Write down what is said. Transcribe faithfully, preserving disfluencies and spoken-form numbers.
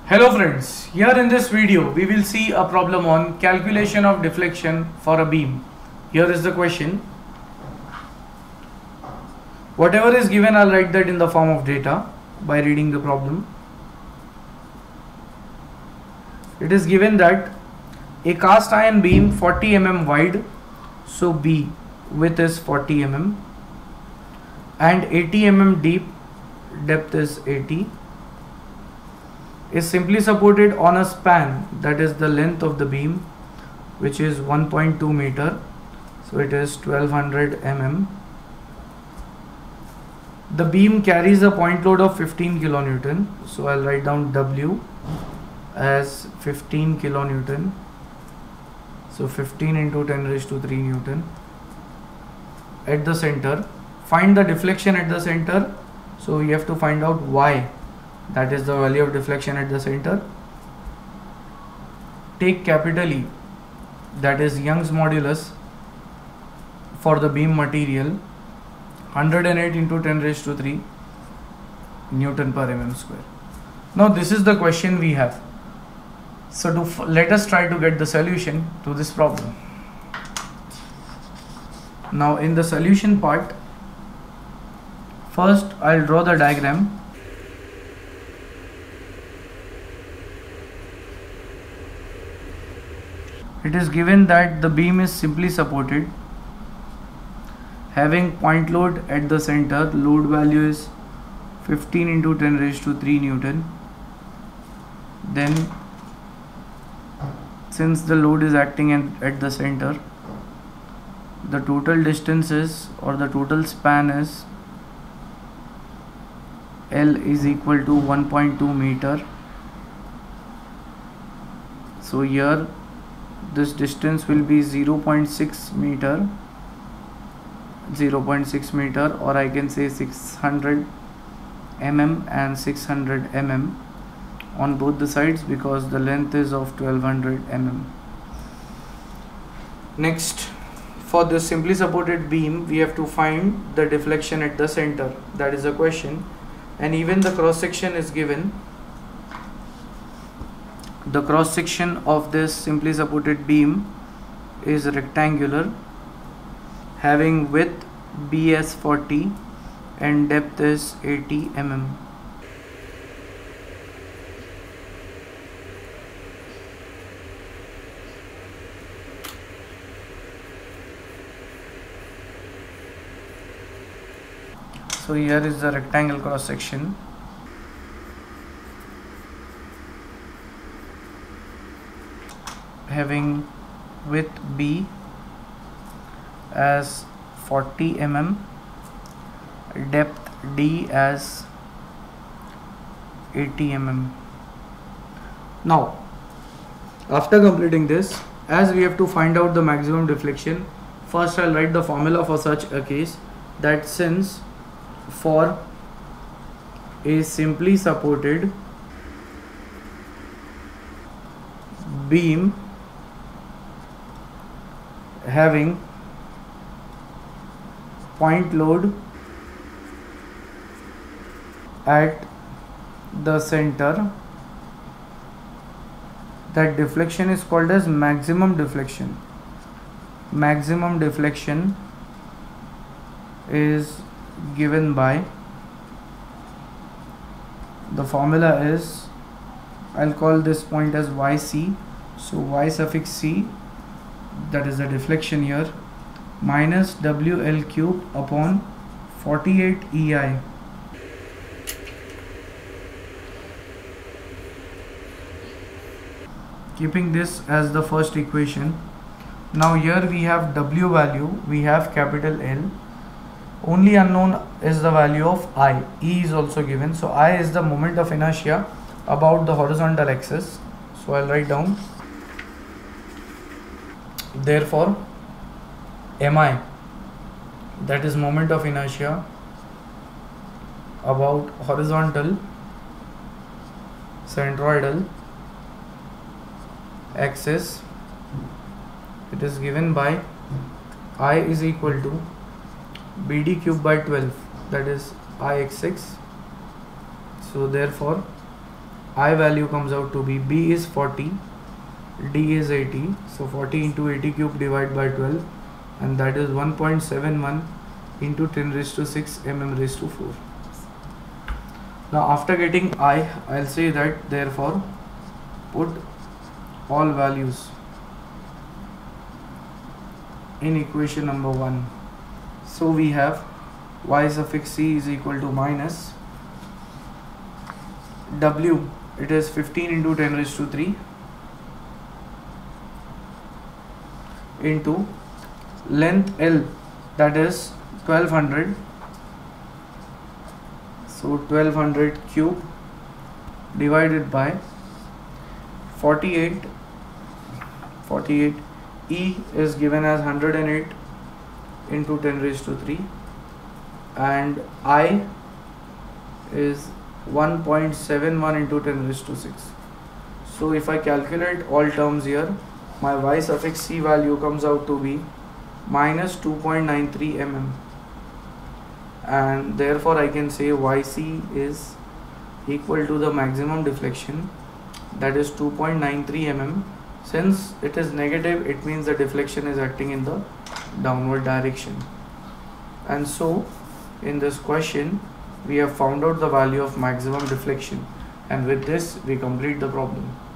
Hello friends, here in this video we will see a problem on calculation of deflection for a beam. Here is the question. Whatever is given, I'll write that in the form of data by reading the problem. It is given that a cast iron beam forty millimeters wide, so B width is forty millimeters and eighty millimeters deep, depth is eighty, is simply supported on a span, that is the length of the beam, which is one point two meter, so it is twelve hundred millimeters. The beam carries a point load of fifteen kilonewton, so I'll write down W as fifteen kilonewton, so fifteen into ten raised to three newton. At the center, find the deflection at the center, so you have to find out Y, that is the value of deflection at the center. Take capital E, that is Young's modulus for the beam material, one hundred eight into ten raised to three Newton per mm square. Now this is the question we have. So to let us try to get the solution to this problem. Now in the solution part, first I'll draw the diagram. It is given that the beam is simply supported, having point load at the center. Load value is fifteen into ten raised to three Newton. Then since the load is acting at the center, the total distance is, or the total span is, L is equal to one point two meter. So here this distance will be zero point six meter, zero point six meter, or I can say six hundred millimeters and six hundred millimeters on both the sides, because the length is of twelve hundred millimeters. Next, for this simply supported beam, we have to find the deflection at the center. That is the question, and even the cross section is given. The cross section of this simply supported beam is rectangular, having width B as forty and depth is eighty millimeters. So here is the rectangle cross section. Having width B as forty millimeters, depth D as eighty millimeters. Now, after completing this, as we have to find out the maximum deflection, first I'll write the formula for such a case, that since for a simply supported beam having point load at the center, that deflection is called as maximum deflection. Maximum deflection is given by, the formula is, I'll call this point as Y C, so Y suffix C, that is the deflection here, minus W L cube upon forty-eight E I. Keeping this as the first equation. Now here we have W value, we have capital L. Only unknown is the value of I. E is also given. So I is the moment of inertia about the horizontal axis. So I'll write down. Therefore, M I, that is moment of inertia about horizontal centroidal axis, it is given by I is equal to B D cube by twelve, that is I x six. So therefore I value comes out to be, B is forty, D is eighty, so forty into eighty cube divided by twelve, and that is one point seven one into ten raised to six mm raised to four. Now after getting I, I'll say that therefore put all values in equation number one. So we have y suffix c is equal to minus w, it is fifteen into ten raised to three, into length L, that is twelve hundred, so twelve hundred cube divided by forty-eight, forty-eight, E is given as one hundred eight into ten raised to three, and I is one point seven one into ten raised to six. So if I calculate all terms here, my y suffix c value comes out to be minus two point nine three millimeters, and therefore I can say yc is equal to the maximum deflection, that is two point nine three millimeters. Since it is negative, it means the deflection is acting in the downward direction. And so in this question we have found out the value of maximum deflection, and with this we complete the problem.